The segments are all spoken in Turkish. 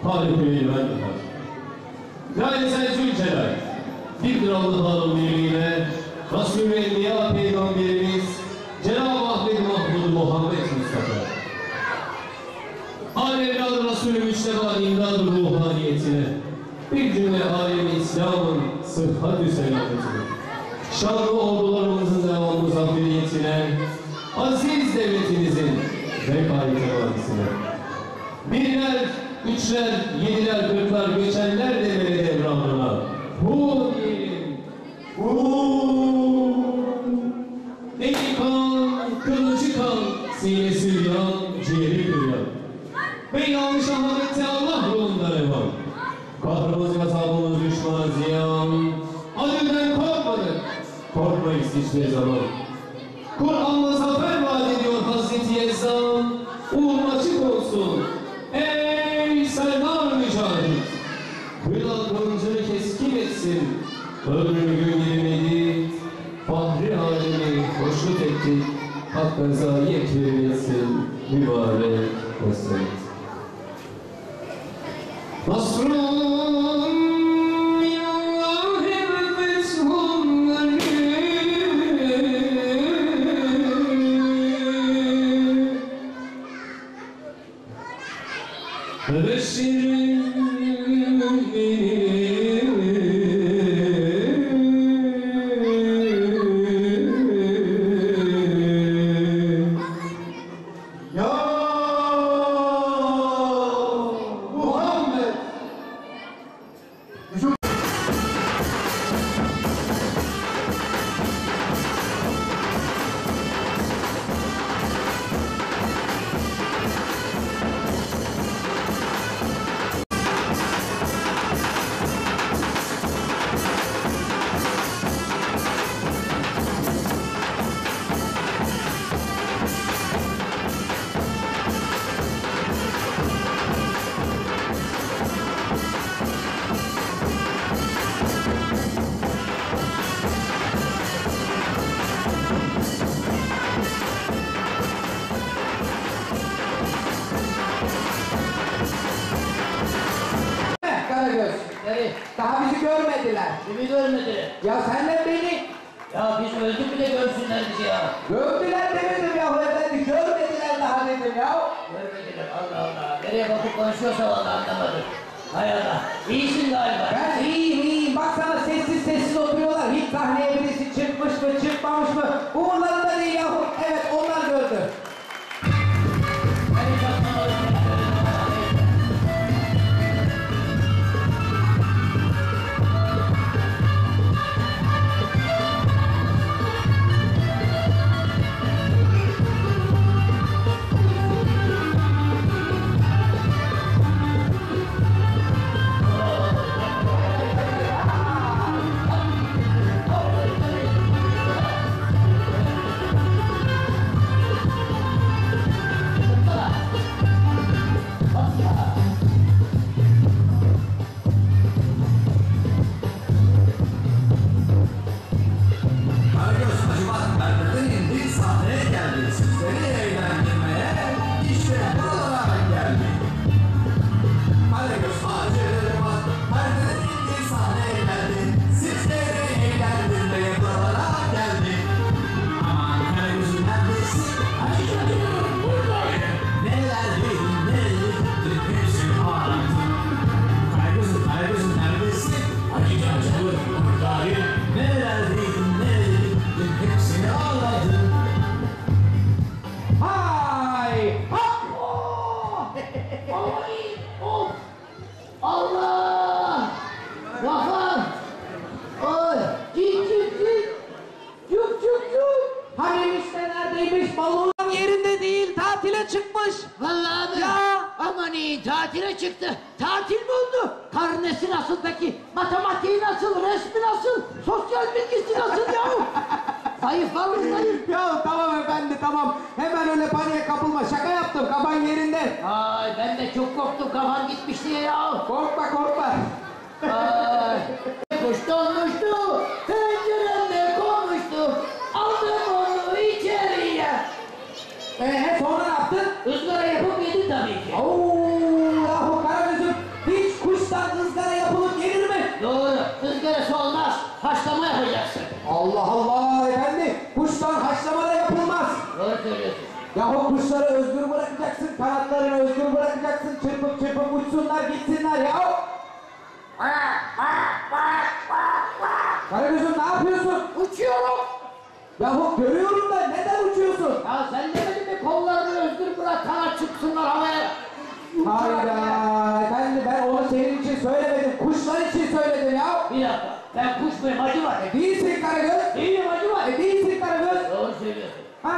Halik-i İlmen tutar. Gayesel Zülcelal, bir krallık birliğine Resulü Enbiya Peygamberimiz Cenab-ı Ahmet Mahmud Muhammed Mustafa Alevlad Resulü Müçteba İmdad-ı Ruhaniyetine bir cümle alemi İslam'ın sıhhat-ü selametine şanlı ordularımızın devamlı zaferiyetine aziz devletimizin vekayet vadisine birler, üçler, yediler, kırklar, göçenler demeli devranına hu diyelim. Hu! Eli kan, kılıcı kan, sinesi yan, ciğeri kıryan. Beylan şahadette Allah yolunda revan. Kahrımız, gazabımız, düşmana ziyan. Adilden korkmadık, korkmayız hiçbir zaman. Kur'an'la zafer vaat ediyor Hazreti Yezzan. Uğrun açık olsun. Ey Serdar Mücahit! Kıyılan kılıncını keskin etsin. Ömrünü göndermedi. Fahri alemi hoşnut etti. Hakk'a zayi etsin. Mübarek olsun. Nasrun Daha bizi görmediler. Kimi görmediler? Ya senle beni. Ya biz öldük bile görsünler bizi ya. Gördüler demedim ya efendi. Görmediler daha dedim ya. Görmediler, Allah Allah. Nereye bakıp konuşuyorsa vallahi anlamadım. Hay Allah. İyisin galiba. Ben iyiyim. Baksana sessiz sessiz oturuyorlar. Hiç sahneye birisi çıkmış mı çıkmamış mı? Umurlarında değil yahu. Evet onlar gördü. Tatile çıktı. Tatil mi oldu? Karnesi nasıl peki? Matematiği nasıl? Resmi nasıl? Sosyal bilgisi nasıl ya? Zayıf var mı zayıf? Ya tamam efendi tamam. Hemen öyle paniğe kapılma. Şaka yaptım. Kafan yerinde. Ay ben de çok korktum. Kafam gitmiş diye ya. Korkma korkma. Ay. Kuş donmuştu. Penceremde konmuştu. Aldım onu içeriye. Sonra ne yaptın? Izgara yapıp yedim tabii ki. Yahu Karagöz'üm Allah Allah efendi. Kuştan haşlama da yapılmaz. Doğru söylüyorsun. Yahu kuşları özgür bırakacaksın, kanatlarını özgür bırakacaksın, çırpıp çırpıp uçsunlar gitsinler ya. Karagöz'üm ne yapıyorsun? Uçuyorum. Yahu görüyorum da neden uçuyorsun? Ya sen demedin mi kollarını özgür bırak, kanat çıksınlar havaya. Hayda efendi ben onu senin için söylemedim, kuşlar için söyledim ya. Bir dakika, ben kuş muyum, acı var. Değilsin Karagöz. Değilim, acı var. Değilsin Karagöz. Doğru söylüyorsun. Ha?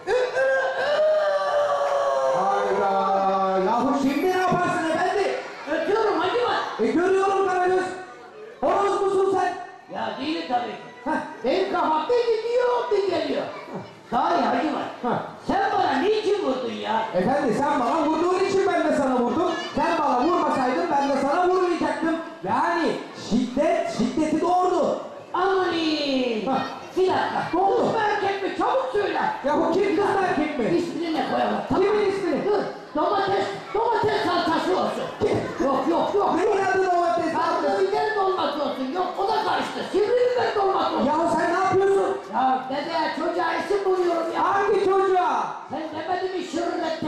Hayda yahu şimdi ne yaparsın efendi? Ötüyorum, acı var. Görüyorum Karagöz. Horoz musun sen? Ya değilim tabii ki. Heh. Benim kafam bir gidiyor, bir geliyor. Sahi acı var. Heh. Sen bana niçin vurdun ya? Efendi sen bana vurduğun için ben de sana vurdum. Sen bana vurmasaydın ben de sana vurmayacaktım. Yani şiddeti doğurdu. Amanin! Hah. Bir dakika. Ne oldu? Kız mı erkek mi? Çabuk söyle. Ya bu kim kız mı erkek mi? İsmini ne koyalım? Kimin ismini? Dur. Domates salçası olsun. Yok. Neyin adı domates? Tatlı biber dolması olsun. Yok o da karıştı. Sivri biber dolması olsun. Ya sen ne yapıyorsun? Ya dede çocuğa isim buluyorum ya. Hangi çocuğa? Sen demedin mi şırret